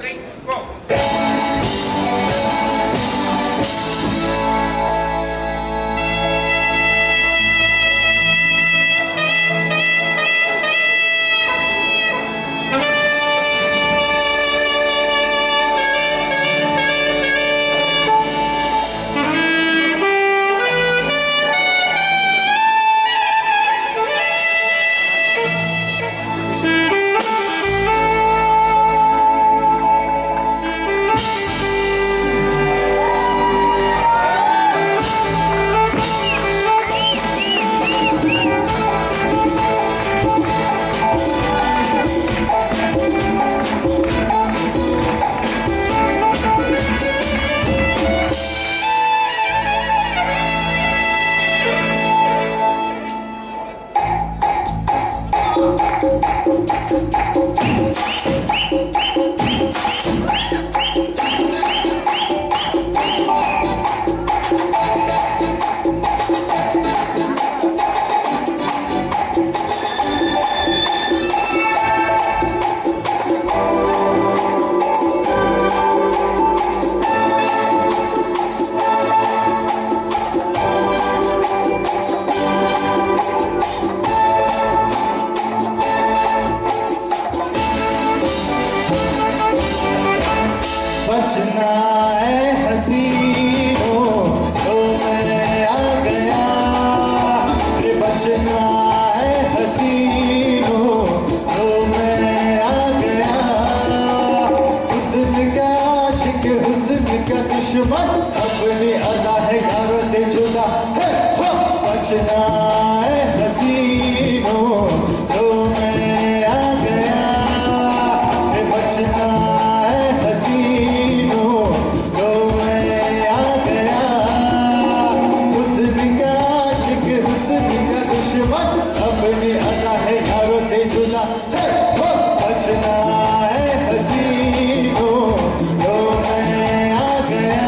3, go! बचना है हसीनों तो मैं आ गया रे बचना है हसीनों तो मैं आ गया हुस्न का आशिक हुस्न का दुश्मन अपनी अदा है यारों से जुदा है बचना है हसीनों तो मैं आ गया रे बचना अपनी अदा है यारों से जुदा बचना है हसीनों तो मैं आ गया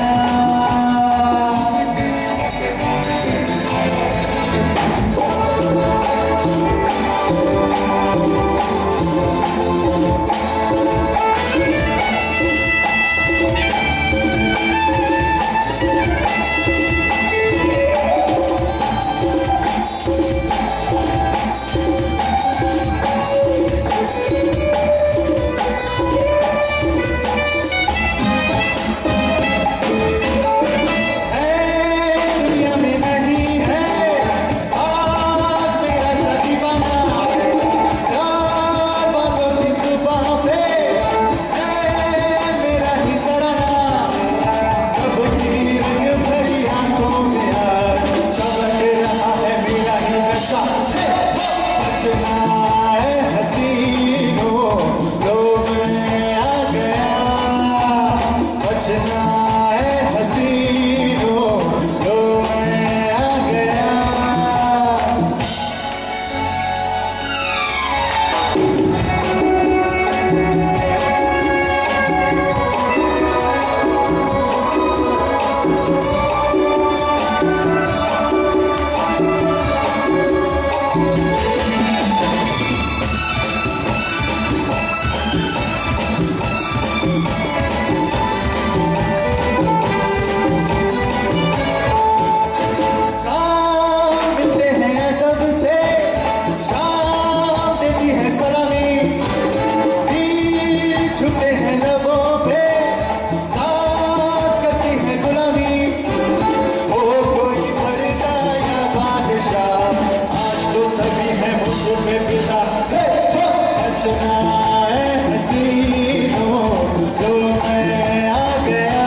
बचना है हसीनों तो मैं आ गया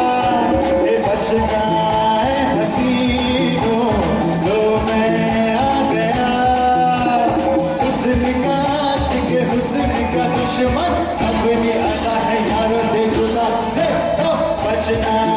बचना है हसीनों तो मैं आ गया हुस्न का आशिक हुस्न का दुश्मन अपनी अदा है यारों से जुदा बचना